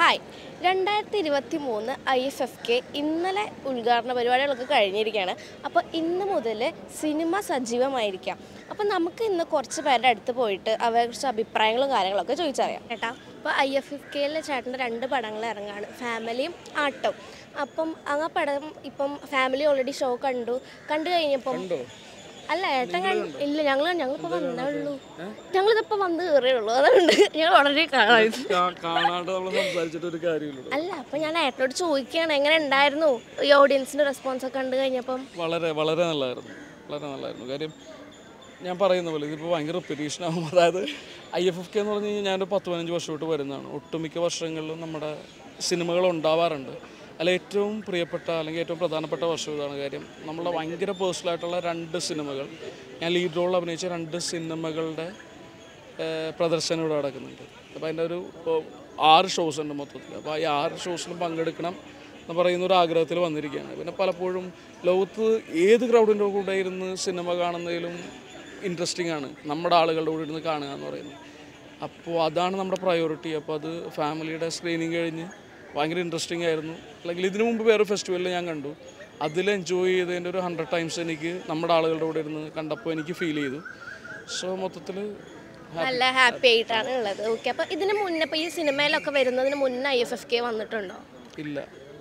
Hi 2023 IFFK ഇന്നലെ ഉദ്ഘാടന പരിപാടികളൊക്കെ കഴിഞ്ഞിരിക്കുകയാണ്. അപ്പോൾ ഇന്ന് മുതൽ സിനിമ സജീവമായിരിക്കാം. അപ്പോൾ നമുക്ക് ഇന്ന് കുറച്ച് പേരുടെ അടുത്ത് പോയിട്ട് അവരെക്കുറിച്ച് അഭിപ്രായങ്ങളും കാര്യങ്ങളൊക്കെ ചോദിച്ചറിയാം ചേട്ടാ. അപ്പോൾ IFFKയിലെ ചേട്ടൻ്റെ 2 പടങ്ങൾ ഇറങ്ങാണ്, ഫാമിലിയും ആട്ടവും. അപ്പം ആ പടം ഇപ്പം ഫാമിലി ഓൾറെഡി ഷോ കണ്ടു കഴിഞ്ഞപ്പം അല്ല ഏട്ടൻ ഇല്ല, ഞങ്ങളിപ്പോൾ വന്നേ ഉള്ളൂ. ഞങ്ങളിതിപ്പോൾ വന്ന് കയറിയുള്ളൂ, അതുകൊണ്ട് ഞങ്ങൾ വളരെ അല്ല. അപ്പം ഞാൻ ഏട്ടനോട് ചോദിക്കുകയാണ്, എങ്ങനെ ഉണ്ടായിരുന്നു ഈ ഓഡിയൻസിൻ്റെ റെസ്പോൺസ് ഒക്കെ കണ്ടു കഴിഞ്ഞപ്പം? വളരെ വളരെ നല്ലായിരുന്നു. കാര്യം ഞാൻ പറയുന്ന പോലെ ഇതിപ്പോൾ ഭയങ്കര റിപ്പീറ്റേഷനാകും. അതായത് IFFK എന്ന് പറഞ്ഞു കഴിഞ്ഞാൽ ഞാനൊരു 10-15 വർഷമായിട്ട് വരുന്നതാണ്. ഒട്ടുമിക്ക വർഷങ്ങളിലും നമ്മുടെ സിനിമകൾ ഉണ്ടാവാറുണ്ട്. അല്ല, ഏറ്റവും പ്രിയപ്പെട്ട അല്ലെങ്കിൽ ഏറ്റവും പ്രധാനപ്പെട്ട വർഷം ഇതാണ്. കാര്യം നമ്മളെ ഭയങ്കര പേഴ്സണലായിട്ടുള്ള 2 സിനിമകൾ, ഞാൻ ലീഡ് റോളിൽ അഭിനയിച്ച 2 സിനിമകളുടെ പ്രദർശനം ഇവിടെ നടക്കുന്നുണ്ട്. അപ്പോൾ അതിൻ്റെ ഒരു 6 ഷോസ് ഉണ്ട് മൊത്തത്തിൽ. അപ്പോൾ ഈ 6 ഷോസിലും പങ്കെടുക്കണം എന്ന് പറയുന്ന ഒരു ആഗ്രഹത്തിൽ വന്നിരിക്കുകയാണ്. പിന്നെ പലപ്പോഴും ലോകത്ത് ഏത് ക്രൗഡിൻ്റെ കൂടെ ഇരുന്ന് സിനിമ കാണുന്നതിലും ഇൻട്രസ്റ്റിംഗ് ആണ് നമ്മുടെ ആളുകളുടെ കൂടെ ഇരുന്ന് കാണുക എന്ന് പറയുന്നത്. അപ്പോൾ അതാണ് നമ്മുടെ പ്രയോറിറ്റി. അപ്പോൾ അത് ഫാമിലിയുടെ സ്ക്രീനിങ് കഴിഞ്ഞ് ഭയങ്കര ഇൻട്രസ്റ്റിംഗ് ആയിരുന്നു. അല്ലെങ്കിൽ ഇതിനു മുമ്പ് വേറെ ഫെസ്റ്റിവലിൽ ഞാൻ കണ്ടു, അതിൽ എൻജോയ് ചെയ്തതിൻ്റെ ഒരു 100 ടൈംസ് എനിക്ക് നമ്മുടെ ആളുകളുടെ കൂടെ ഇരുന്ന് കണ്ടപ്പോൾ എനിക്ക് ഫീൽ ചെയ്തു. സോ മൊത്തത്തിൽ നല്ല ഹാപ്പി ആയിട്ടാണ് ഉള്ളത്. ഓക്കെ. അപ്പോൾ ഇതിന് മുന്നേ ഇപ്പോൾ ഈ സിനിമയിലൊക്കെ വരുന്നതിന് മുന്നേ IFFK വന്നിട്ടുണ്ടോ? ഇല്ല,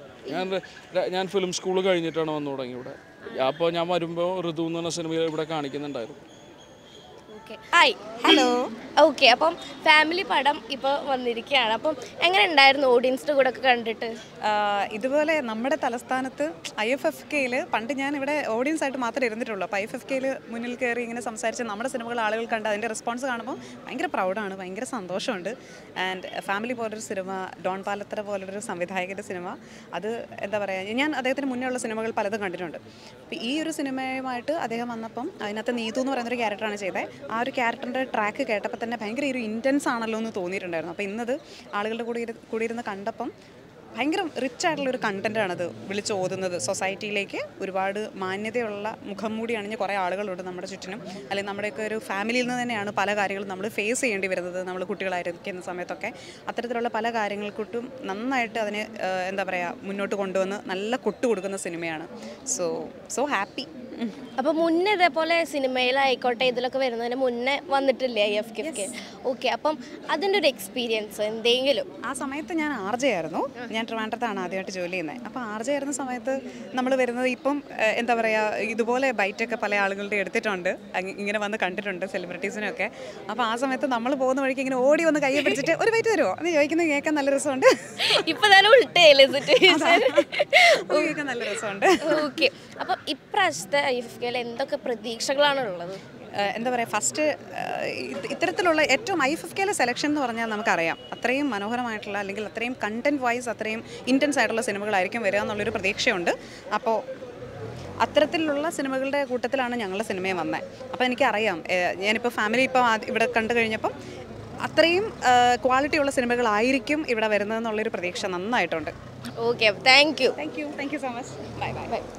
ഞാൻ ഫിലിം സ്കൂൾ കഴിഞ്ഞിട്ടാണ് വന്നു തുടങ്ങി ഇവിടെ. അപ്പോൾ ഞാൻ വരുമ്പോൾ ഋതു എന്ന് പറഞ്ഞ സിനിമ ഇവിടെ കാണിക്കുന്നുണ്ടായിരുന്നു. Hi, hello. ഓക്കെ, അപ്പം ഫാമിലി പടം ഇപ്പോൾ വന്നിരിക്കുകയാണ്. അപ്പം എങ്ങനെ ഉണ്ടായിരുന്നു ഓഡിയൻസിൻ്റെ കൂടെ ഒക്കെ കണ്ടിട്ട്? ഇതുപോലെ നമ്മുടെ തലസ്ഥാനത്ത് IFFKയിൽ പണ്ട് ഞാൻ ഇവിടെ ഓഡിയൻസ് ആയിട്ട് മാത്രമേ ഇരുന്നിട്ടുള്ളൂ. അപ്പോൾ IFFKയിൽ മുന്നിൽ കയറി ഇങ്ങനെ സംസാരിച്ച് നമ്മുടെ സിനിമകൾ ആളുകൾ കണ്ട് അതിൻ്റെ റെസ്പോൺസ് കാണുമ്പോൾ ഭയങ്കര പ്രൗഡാണ്, ഭയങ്കര സന്തോഷമുണ്ട്. ആൻഡ് ഫാമിലി പോലൊരു സിനിമ, ഡോൺ പാലത്തറ പോലൊരു സംവിധായകൻ്റെ സിനിമ, അത് എന്താ പറയുക, ഞാൻ അദ്ദേഹത്തിന് മുന്നേ ഉള്ള സിനിമകൾ പലതും കണ്ടിട്ടുണ്ട്. അപ്പോൾ ഈ ഒരു സിനിമയുമായിട്ട് അദ്ദേഹം വന്നപ്പം അതിനകത്ത് നീതു എന്ന് പറയുന്നൊരു ക്യാരക്ടറാണ് ചെയ്തത്. ആ ഒരു ക്യാരക്ടറിൻ്റെ ട്രാക്ക് കേട്ടപ്പോൾ തന്നെ ഭയങ്കര ഒരു ഇൻറ്റൻസ് ആണല്ലോ എന്ന് തോന്നിയിട്ടുണ്ടായിരുന്നു. അപ്പോൾ ഇന്നത് ആളുകളുടെ കൂടെ ഇരുന്ന് കണ്ടപ്പം ഭയങ്കര റിച്ച് ആയിട്ടുള്ളൊരു കണ്ടൻറ്റാണത് വിളിച്ച് ഓതുന്നത്. സൊസൈറ്റിയിലേക്ക് ഒരുപാട് മാന്യതയുള്ള മുഖം മൂടി അണിഞ്ഞ കുറേ ആളുകളുണ്ട് നമ്മുടെ ചുറ്റിനും. അല്ലെങ്കിൽ നമ്മുടെയൊക്കെ ഒരു ഫാമിലിയിൽ നിന്ന് തന്നെയാണ് പല കാര്യങ്ങളും നമ്മൾ ഫേസ് ചെയ്യേണ്ടി വരുന്നത്. നമ്മൾ കുട്ടികളായിരിക്കുന്ന സമയത്തൊക്കെ അത്തരത്തിലുള്ള പല കാര്യങ്ങൾക്കൊട്ടും നന്നായിട്ട് അതിനെ എന്താ പറയുക മുന്നോട്ട് കൊണ്ടുവന്ന് നല്ല കൊട്ടു കൊടുക്കുന്ന സിനിമയാണ്. So happy. അപ്പോൾ മുന്നേ ഇതേപോലെ സിനിമയിലായിക്കോട്ടെ ഇതിലൊക്കെ വരുന്നതിന് മുന്നേ വന്നിട്ടില്ലേ IFFK? ഓക്കെ. അപ്പം അതിൻ്റെ ഒരു എക്സ്പീരിയൻസ് എന്തെങ്കിലും? ആ സമയത്ത് ഞാൻ RJ ആയിരുന്നു. ഞാൻ ട്രിവാൻഡ്രത്താണ് ആദ്യമായിട്ട് ജോലി ചെയ്യുന്നത്. അപ്പോൾ RJ ആയിരുന്ന സമയത്ത് നമ്മൾ വരുന്നത് ഇപ്പം എന്താ പറയുക, ഇതുപോലെ ബൈറ്റൊക്കെ പല ആളുകളുടെ എടുത്തിട്ടുണ്ട്, ഇങ്ങനെ വന്ന് കണ്ടിട്ടുണ്ട് സെലിബ്രിറ്റീസിനൊക്കെ. അപ്പോൾ ആ സമയത്ത് നമ്മൾ പോകുന്ന വഴിക്ക് ഇങ്ങനെ ഓടി വന്ന് കയ്യെ പിടിച്ചിട്ട് ഒരു ബൈറ്റ് തരുമോ എന്ന് ചോദിക്കുന്നത് കേൾക്കാൻ നല്ല രസമുണ്ട്. ഇപ്പം തന്നെ ഉൾട്ടയല്ലേ കേൾക്കാൻ നല്ല രസമുണ്ട്. ഓക്കെ. അപ്പം ഇപ്രാവശ്യത്തെ IFFKയിൽ എന്തൊക്കെ പ്രതീക്ഷകളാണ് ഉള്ളത്? എന്താ പറയുക, ഫസ്റ്റ് ഇത്തരത്തിലുള്ള ഏറ്റവും IFFKയിലെ സെലക്ഷൻ എന്ന് പറഞ്ഞാൽ നമുക്കറിയാം അത്രയും മനോഹരമായിട്ടുള്ള അല്ലെങ്കിൽ അത്രയും കണ്ടൻറ് വൈസ് അത്രയും ഇൻറ്റൻസ് ആയിട്ടുള്ള സിനിമകളായിരിക്കും വരിക എന്നുള്ളൊരു പ്രതീക്ഷയുണ്ട്. അപ്പോൾ അത്തരത്തിലുള്ള സിനിമകളുടെ കൂട്ടത്തിലാണ് ഞങ്ങളുടെ സിനിമയെ വന്നത്. അപ്പോൾ എനിക്കറിയാം, ഞാനിപ്പോൾ ഫാമിലി ഇപ്പോൾ ഇവിടെ കണ്ടു കഴിഞ്ഞപ്പം അത്രയും ക്വാളിറ്റിയുള്ള സിനിമകളായിരിക്കും ഇവിടെ വരുന്നതെന്നുള്ളൊരു പ്രതീക്ഷ നന്നായിട്ടുണ്ട്. Okay, thank you so much. By.